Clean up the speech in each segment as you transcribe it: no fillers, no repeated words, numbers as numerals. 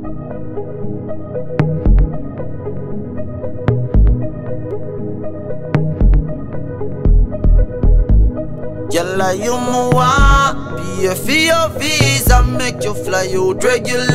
Yalla you want pay for your visa, make you fly out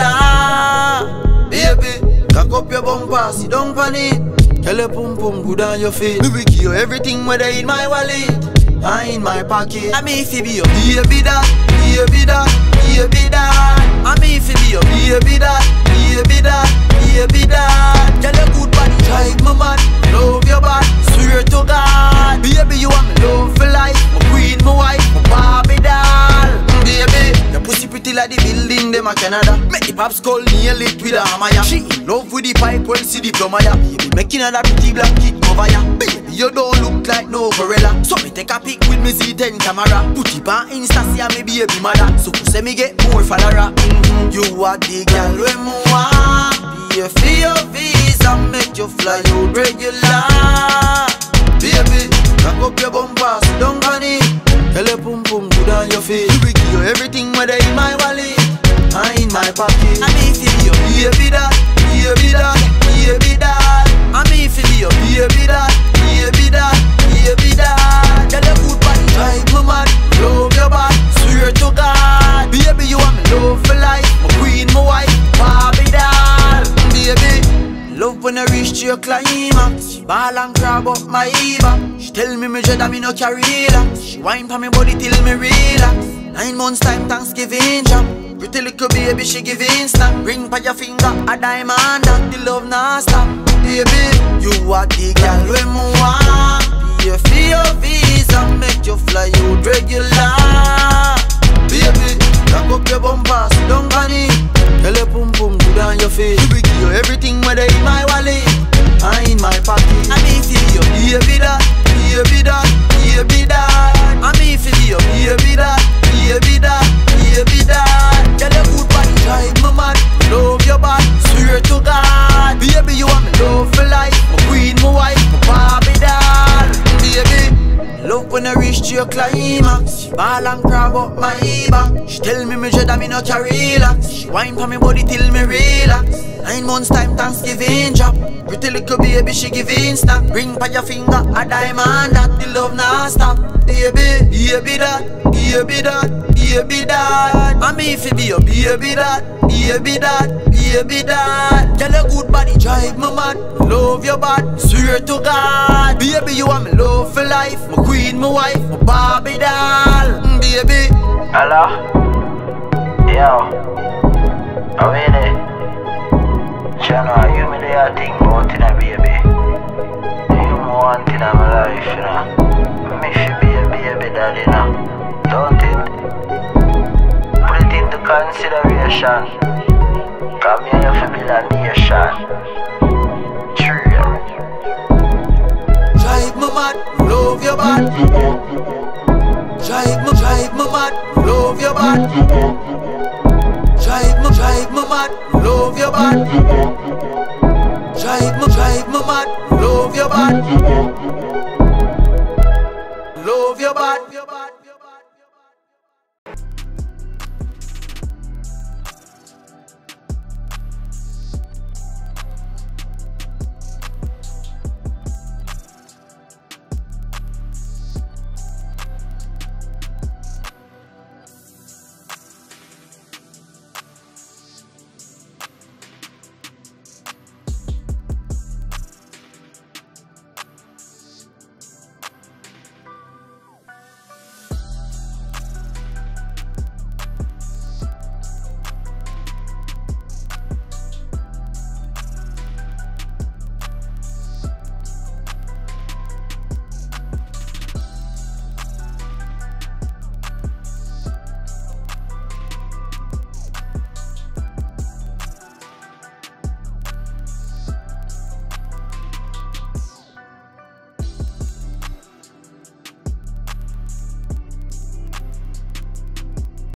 regular. Baby, cock up your bumper, sit down pon it. Tell your pum pum good on your feet. Me will give you everything whether in my wallet or in my pocket. I mean if you be your baby that, baby that, baby that. I mean if you be your baby that, baby that, baby that. Tell your good body drive my man, love your body, swear to God. Baby you want me love for life, my queen, my wife, my Barbie doll. Baby, your pussy pretty like the building them a Canada. Make the pops call nail it with a hammer. She in love with the pipe when see the plumber. Baby, making her that pretty black kid over ya. Baby, you don't look like no gorilla. So me take a pic with me Z10 camera. Put it on Insta, see me baby mother. So say me get more follower. You are the girl when me want. Pay for your visa, make you fly out regular. Baby, cock up your bumper, sit down on it. Tell your pum pum good on your face. We will give you everything whether in my wallet or in my pocket. I mean if you be your baby that, baby that, baby that. I mean if you be your baby that, baby that, baby that. Tell your good body drive my man, love your body, swear to God. Baby you want me love for life, my queen, my wife, Barbie doll. Baby, love when I reach to your climax. She ball and grab up my Eva. She tell me dread that me no carry that. She whine for me body till me relax. 9 months time Thanksgiving jam. Pretty little baby she giving snap. Ring by your finger a diamond that the love not stop. Baby, you are the girl when me want. Pay for your visa, make you fly out regular. Baby, cock up your bumper, sit down on it. Tell your pum pum good on your face. We will give you everything whether in my wallet or in my pocket. I mean if you be your baby that, baby that, baby that. I mean if you be your baby that, baby that, baby that. Tell your good body drive my man, love your body, swear to God. Baby you want me love for life, my queen, my wife, my Barbie doll. Baby, love when I reach to your climax. She ball and grab up my Eva. She tell me dread that me no carry that. She whine for me body till me relax. 9 months time Thanksgiving drop. Pretty little baby she giving snap. Ring by your finger a diamond that the love not stop. Baby, baby that, baby that, baby that. I mean if you be your baby that, baby that, baby that. Tell your good body drive my man, love your body, swear to God. Baby you want me love for life, my queen, my wife, my Barbie doll. Baby. Hello? Yo, how are you? Channel, you me there think about it, baby. You want in my life, you know. Me should be a baby daddy now. Don't it? Put it into consideration. Come here for build a nation. True. Drive my man, love your body. Drive my man, love your body. Drive my man, love your body. Drive my man, love your body.